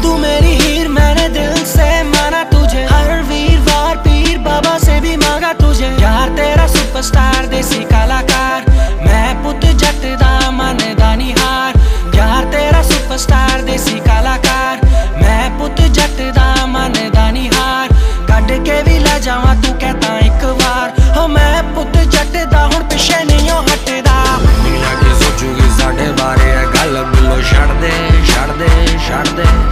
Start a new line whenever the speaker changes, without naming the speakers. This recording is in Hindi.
तू मेरी हीर, मैंने दिल से माना तुझे। हर वीरवार पीर बाबा से भी मांगा तुझे। यार तेरा सुपरस्टार देसी कलाकार, मैं पुत जट दा मनदा नी हार। यार तेरा सुपरस्टार देसी कलाकार, मैं पुत जट दा मनदा नी हार। कड के भी लै जावां तू कहता एक बार, हो मैं पुत जट दा हुण पिछे नहीं हटदा। नीला के सोचूगी साडे बारे गल बिलो छड़ दे छड़ दे छड़ दे।